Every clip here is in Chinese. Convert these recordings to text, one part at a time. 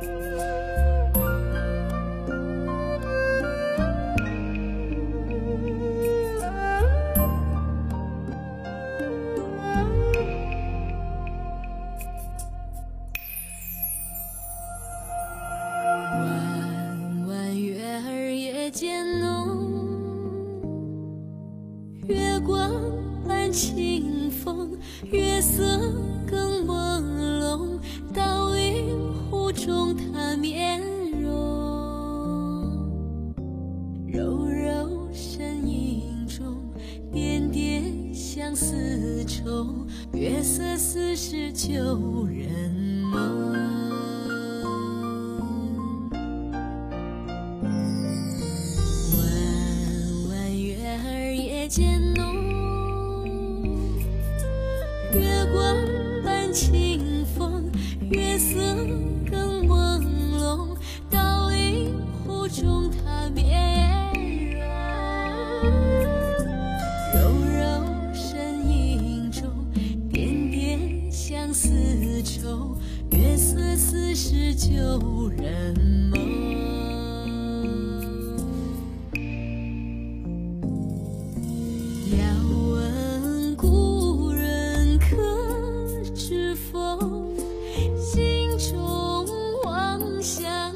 弯弯月儿夜渐浓，月光伴清风，月色更朦胧，倒映湖中她面容。柔柔身影中，点点相思愁，月色似是旧人梦。弯弯月儿夜渐浓，月光伴清风，月色更朦胧，倒映湖中她面容。柔柔身影中，点点相思愁，月色似是旧人梦。要问故人可知否？心中望相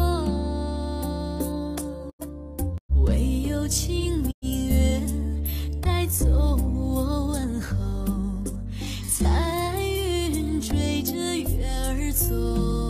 逢。唯有清明月带走我问候，彩云追着月儿走。